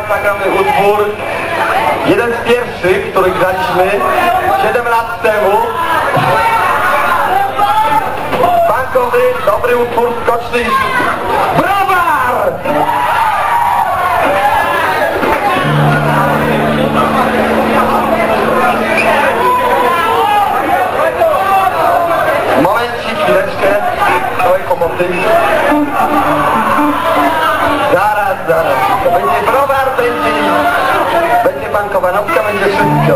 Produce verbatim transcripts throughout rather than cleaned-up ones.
teraz zagramy utwór, jeden z pierwszych, który graliśmy siedem lat temu. Bankowy, dobry utwór, skoczny. Browar! Momencik, chwileczkę, całej pomocy. Zaraz, zaraz. To będzie browar, będzie, będzie bankowa nocka, będzie wszystko.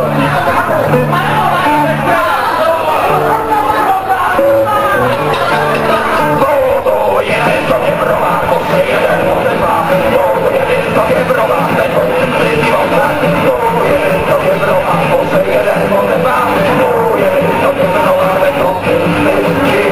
Budujemy sobie browar, bo się jeden może dwa. Budujemy sobie browar, bo się Budujemy sobie browar, bo się jeden może dwa. Budujemy sobie browar, bo się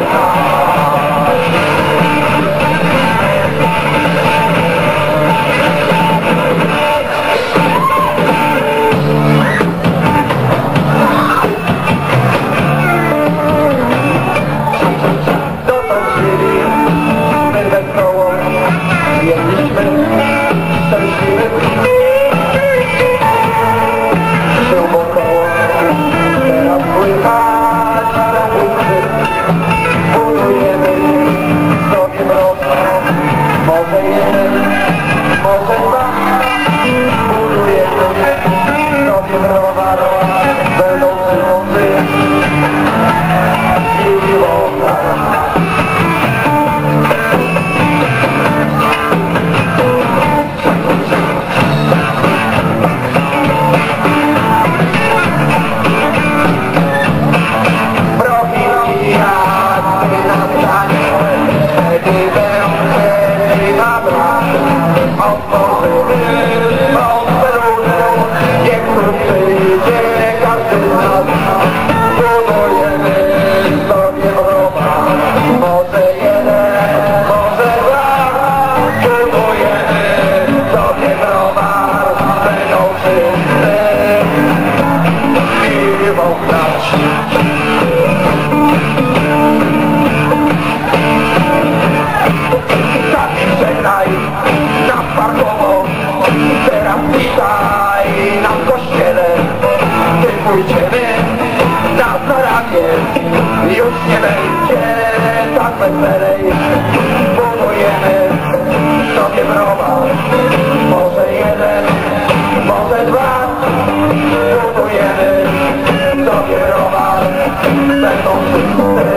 pójdziemy na zaranie, już nie będzie tak weselej. Budujemy sobie browar, może jeden, może dwa. Budujemy sobie browar, będą wszyscy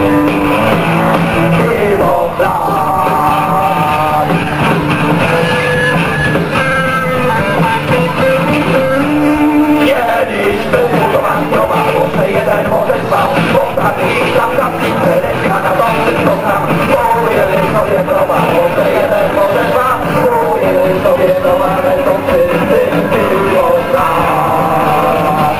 piwo brać. Jeden może dwa, bo tak i tam kapki, telewizja na dom, wszystko tam. Budujemy sobie browar, może jeden, może dwa. Budujemy sobie browar, będą wszyscy piwo brać.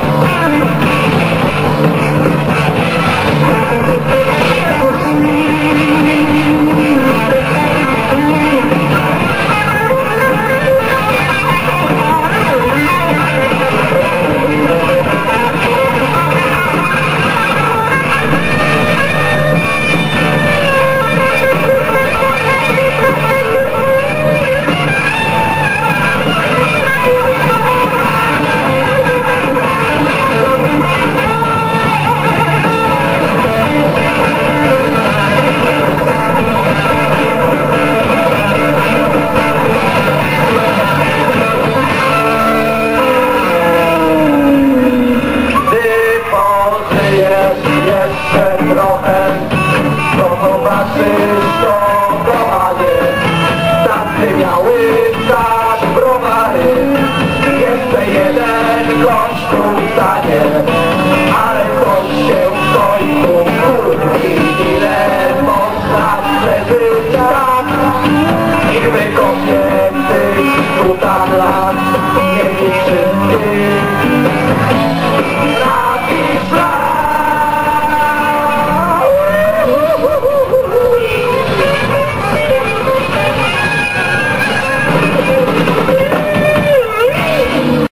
Jeszcze trochę.